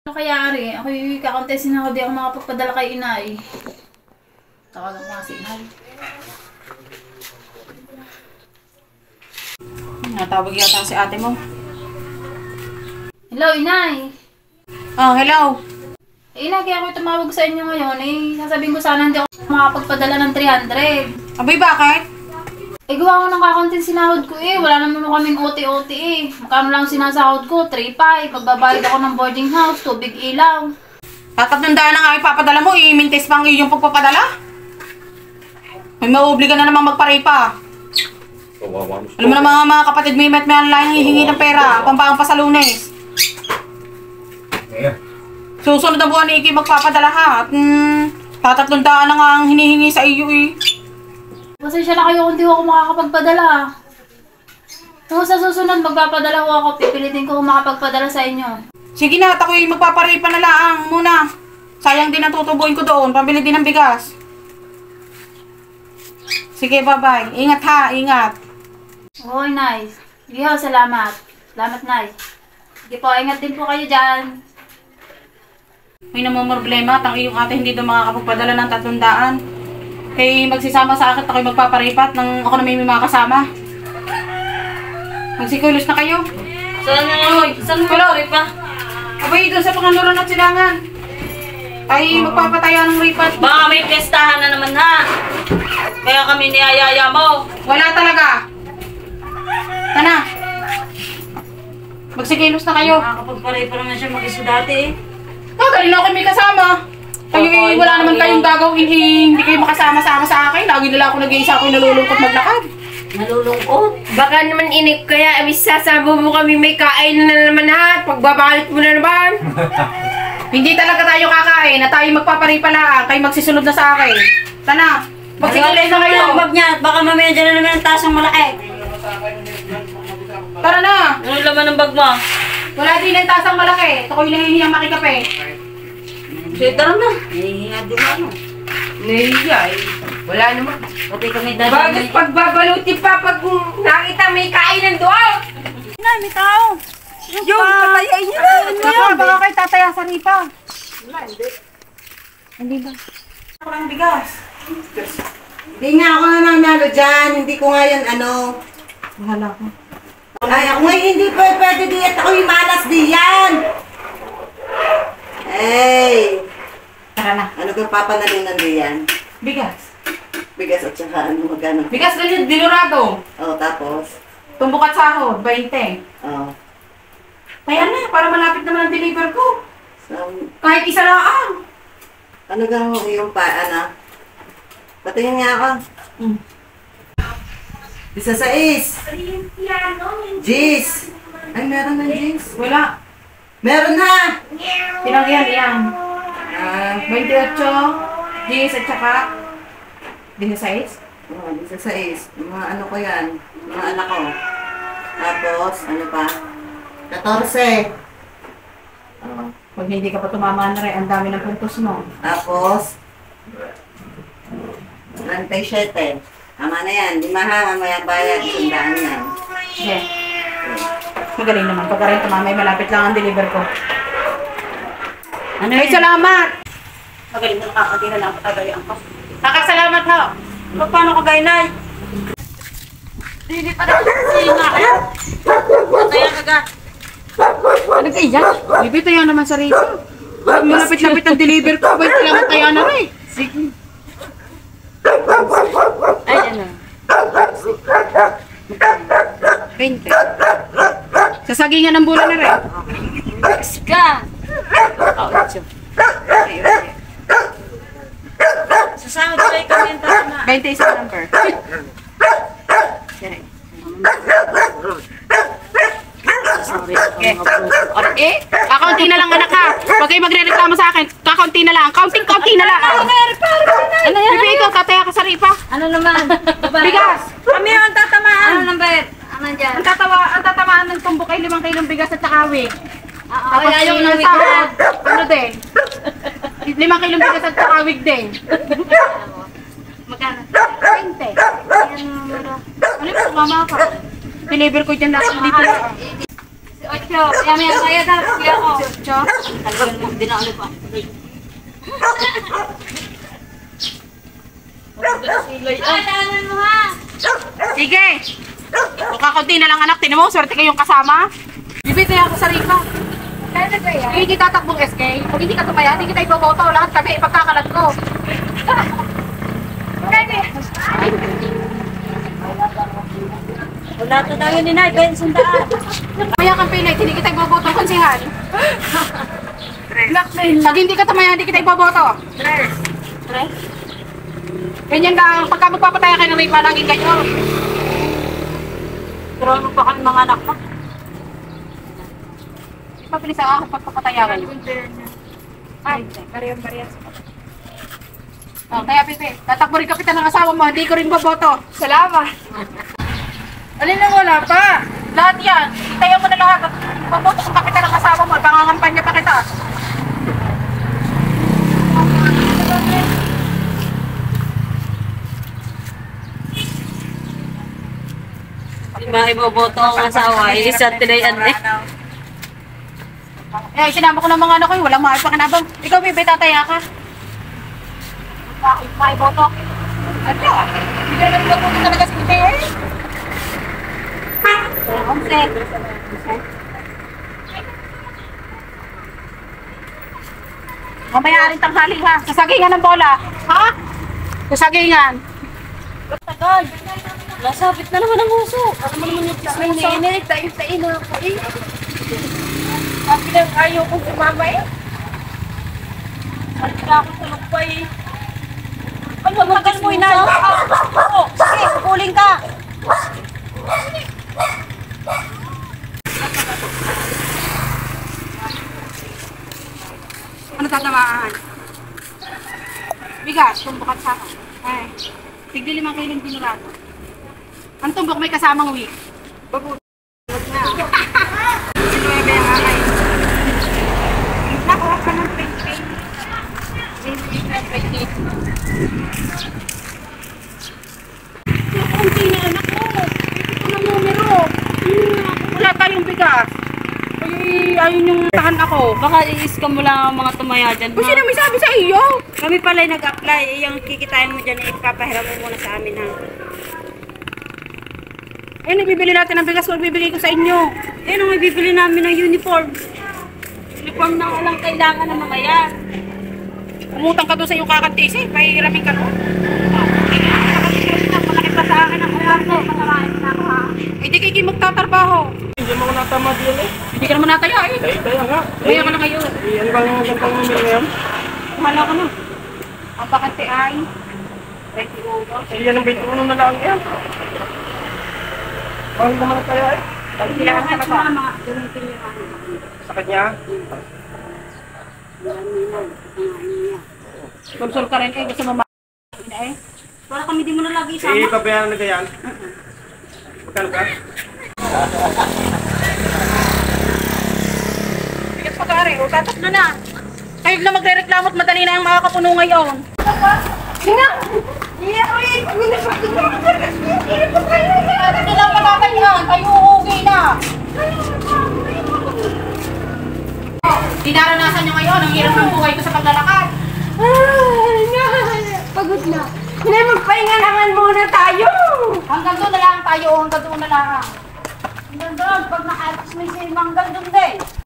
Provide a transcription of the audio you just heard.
Kaya rin, ako'y kakontesin ako di ako makapagpadala kay inay. Taka lang mga si inay. Natawag yata si ate mo. Hello, inay! Oh, hello! Inay, kaya ako'y tumawag sa inyo ngayon sasabihin ko sana hindi ako makapagpadala ng 300. Abay, bakit? Gawa ko ng kakontin sinahod ko wala naman kaming OT-OT Magkano lang sinasahod ko? 3,500. Magbabayad ako ng boarding house, tubig ilaw. Tatatandaan na nga ipapadala mo, imintis pang iyong pagpapadala. May mauobliga na naman magparipa. Alam mo na mga kapatid, may online hihingi ng pera, pampaang pa sa Lunes. Susunod na buwan ni Iki magpapadala ha. At tatatandaan na nga ang hinihingi sa iyo Pasensya na kayo kung di ako makakapagpadala. Kung sa susunod magpapadala ko ako, pipilitin ko kung makapagpadala sa inyo. Sige na, at ako'y magpaparipa na lang muna. Sayang din ang tutubuin ko doon, pabili din ng bigas. Sige, bye-bye. Ingat ha, ingat. Oo, nice. Sige ho, salamat. Salamat, nice. Sige po, ingat din po kayo dyan. May namumroblema at ang iyong ate hindi doon makakapagpadala ng 300. Kaya magsisama sa akin at ako'y magpaparipat nang ako na may mga kasama. Magsikulos na kayo. Saan na nga? Saan mo ripa? Abay, doon sa panganuran at silangan. Ay, magpapataya ng ripat. Baka may pestahan na naman ha. Kaya kami niyayaya mo. Wala talaga. Tana. Magsikilos na kayo. Nakakapagparipa naman siya mag-iso dati Galing ako may kasama. Kayo wala naman kayong gagawin hindi kayo makasama-sama sa akin. Lagi nila ako nag-iisa ako'y nalulungkot maglakad. Nalulungkot? Baka naman inik kaya sasabo mo kami may kain na naman ha. Pagbabalit mo na naman. Hindi talaga tayo kakain na tayo magpaparipalaan. Kayo magsisunod na sa akin. Tana, magsikilos na kayo. Bag niya, baka mamaya dyan na naman ang tasang malaki. Tara na. Ano laman ng bag mo? Wala din ang tasang malaki. Ito ko'y nahihiyang makikape. Sige, tara na. Nahihinga din ano. Nahiya Wala naman. Pati kami dahil. Bakit pagbabaluti pa pag nakita may kainan doon? Na, may tao. Yung patayin niyo na. Baka kayo tataya sa ripa. Wala, hindi. Hindi ba? Ako lang bigas. Hindi nga ako nanalo dyan. Hindi ko nga yan Bahala ko. Ay, ako nga hindi pwede diet. Ako yung malas diyan. Hey! Tara na. Ano kang papanalunan diyan? Bigas. Bigas at saka magkano? Bigas ganyan, dinurado. Tapos? Tumbok at sahod, 20. Oh. Kaya na, para malapit naman ang deliver ko. So, Kahit isa lang. ano gang yung patingin nga ako. Isa sa is. Jeez. Ay, meron na jeez. Wala. Meron na! Pinagyan yan. 28, G's at saka 16. Oh, isa sa is. Mga ano ko yan. Mga anak ko. Tapos, ano pa? 14. Oh. Pag hindi ka pa tumama na rin, ang dami ng puntos mo. Tapos, 37. Tama na yan. 5 ha, mamaya bayad. Sundaan yan. Sige. Magaling naman. Pagka rin tumama, malapit lang ang deliver ko. Ano Ay, yun? salamat! Magaling na nakakatira lang patagalian ko. Kakasalamat ho! Paano ka gaynay? Hindi pa rin singa kaya. Kaya kaga. Ano ka iyan? Bibito yan naman sa rito. Malapit-lapit ang deliver ko. Wait, kailangan tayo na rin. Sige. Ay, ano? 20. Sasagingan ng bulan na rin. Ska! Sasama ko kayo kami yung tama. 20 isang number. Okay. Okay. Kakaunti na lang anak ha. Huwag kayo magre-reklamo sa akin. Kakaunti na lang. Kaunting-kaunti na lang. Ano yan? Bibi, ikaw tataya ka sa ripa. Ano naman? Bigas. Kami ang tatamaan. Ano number? Ano dyan? Ang tatamaan ng tumbok ay 5 kilong bigas at saka wig. Tapos ayaw yung ng wig sahod, ano din? 5 kilong bigas at saka wig din. Magkano? 20. Ano numero? Ano ba, mama ka? Deliver ko dyan lahat dito. Ocho. Maya kaya na. Kuya ko. Ocho. Talagang mo, dinalo pa. Ay, tanan mo ha. Sige. Kakunti na lang anak, tinan mo, swerte kayong kasama. Bibit na ako sa Rica. Kaya na kaya? Hindi tatakbong SK. Pag hindi ka tumaya, hindi kita iboboto. Lahat kami, ipagkakalat ko. Wala to tayo ni Nay, kaya sundaan. Maya kang pinay, hindi kita iboboto, konsihan. Pag hindi ka tumaya, hindi kita iboboto. Ganyan lang, pagka magpapataya kayo ng Rica, laging kayo. Pero ano pa kami mga anak mo? Mabilis ako pagpapataya kayo. Ay, Bariyan. oh, kaya Pipe, tatakbo rin kapitan ng asawa mo, hindi ko rin boboto. Salamat. Alin lang wala pa. Lahat yan. Tayo mo na lahat. At paboto sa kapitan ng asawa mo. Pangangampanya pa kita. Di ba iboboto ang asawa? Ilisat tinayan eh. Eh, sinama ko ng mga ano ko. Walang mahal pa kanabang. Ikaw, Pipe, tataya ka. May boto. Ano? Hindi ka naman boto talaga si Pipe eh. Mamaya rin tanghali ha. Sasagingan ng bola. Ha? Sasagingan. Tagal. Lasapit na naman ang uso. Ano mo naman yung May sinit, tayo na ako eh. Sabi lang ayaw ko sumama eh. Salit na ako tulog pa eh. Ano, tagal mo inay. Oo, sige, kuling ka. Ano tatamaan? Bigas, tumbok at saka. Ay, tigli 5 kilong dinurado. Ang tumbok may kasamang wig. Bago. Na. Sinuebe ang akay. Nakuha ka ng 20. Kunti na anak ko. Ito na numero. Wala tayong bigas. Ay, ayun yung tahan ako. Baka i-scam mo lang ang mga tumaya dyan. Kung sino may sabi sa iyo? Kami pala yung nag-apply. Yung kikitain mo dyan, ipapahiram mo muna sa amin ha. Eh, nagbibili natin ng bigas kung bibigay ko sa inyo. Eh, nung ibibili namin ng uniform. Uniform na walang kailangan ng mga yan. Umutang ka doon sa iyong kakantisi, pahihiramin ka noon. Malaki pa sa akin ang kwarto. Masarain na ako ha. Eh, di kayo magtatrabaho. Hindi mo natama din eh. Hindi ka naman nataya eh. Kaya nga. Kaya ka na ngayon. Ano bang gantang numero ngayon? Kumala ka na. Ang bakante ay 21. Yan ang 21 na lang yan. Mahal naman kaya eh. Kailangan ka na ba? Mga gamitin niyo ano. Sa kanya. Sponsor ka rin eh. Gusto mo eh. Para kami di mo na lagi Eh, isama. pabayaran na ganyan. Magkano ka? Bigas pa ka rin. O, tatak na na. Kayo na magre-reklamo at madali na yung mga kapuno ngayon. Hindi lang pagkakanyan. Kayo uuwi na. Dinaranasan nyo ngayon. Ang hirap ng buhay ko sa paglalakad. Pagod na. Hindi, magpahinga naman muna tayo. Hanggang doon na lang tayo. Hanggang doon na lang. Hanggang doon. Pag nakalas may hanggang doon din.